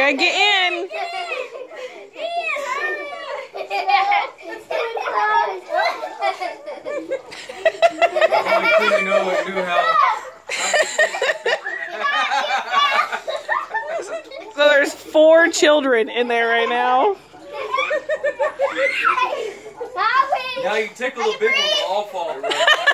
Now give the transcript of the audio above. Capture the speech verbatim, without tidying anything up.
gotta get in. So there's four children in there right now. Now you tickle the big one, they'll all fall.